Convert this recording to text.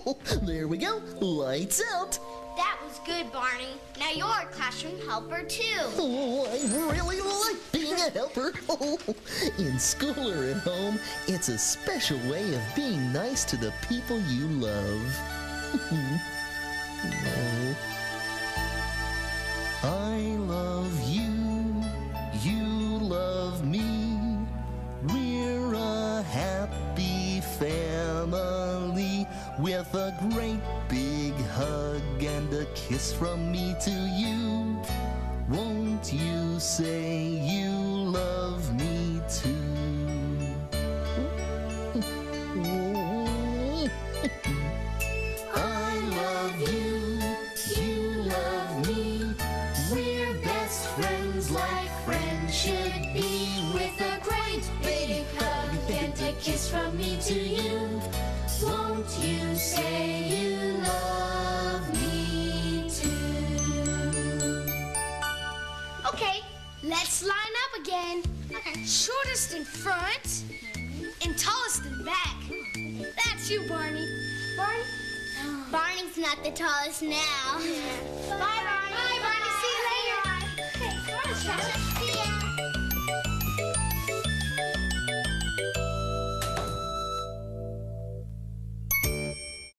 There we go. Lights out. That was good, Barney. Now you're a classroom helper, too. Oh, I really like being a helper. In school or at home, it's a special way of being nice to the people you love. I love you, you love me. We're a happy family with a great big hug and a kiss from me to you. Won't you say you love me too? I love you, you love me. We're best friends like friends should be, with a great big hug and a kiss from me to you. Won't you say you love me too? Okay, let's line up again. Shortest in front and tallest in back. That's you, Barney. Barney? Barney's not the tallest now. Bye, Barney. Bye, Barney. See you later. Okay, come on,